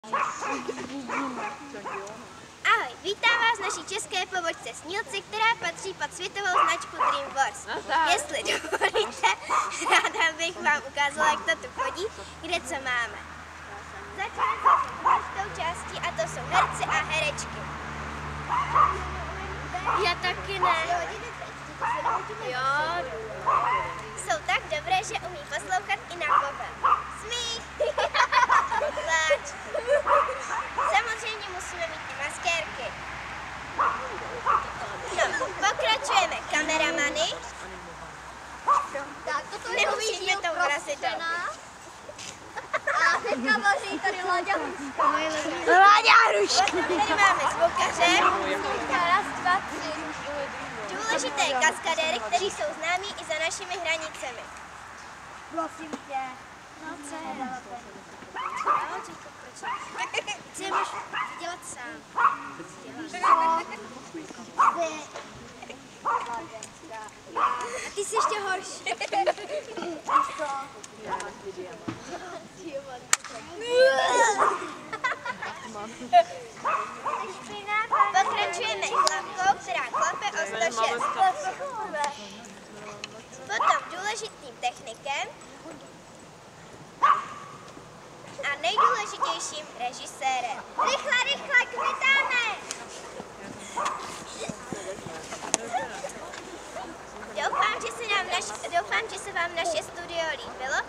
Ahoj, vítám vás v naší české pobočce Snílci, která patří pod světovou značku DreamWorks. Jestli dovolíte, ráda bych vám ukázala, jak to tu chodí, kde co máme. Začneme s důležitou částí a to jsou herci a herečky. Já taky ne. Jo. Jsou tak dobré, že umí poslouchat i na povel. Smích! Pláč! Samozřejmě musíme mít i maskérky. No, pokračujeme kameramany. Tak, toto nemusíme to urazit. A teďka vaří tady Láďa Hruška. Láďa Hruška! Tady máme zvukaře. Raz, dva, tři. Důležité kaskadéry, kteří jsou známí i za našimi hranicemi. Prosím tě. No co je? Ty můžeš dělat sám. A ty jsi ještě horší. Pokračujeme hlavkou, která klope o 106. Potom důležitým technikem a nejdůležitějším režisérem. Rychle, rychle, kmitáme! Doufám, že se vám naše studio líbilo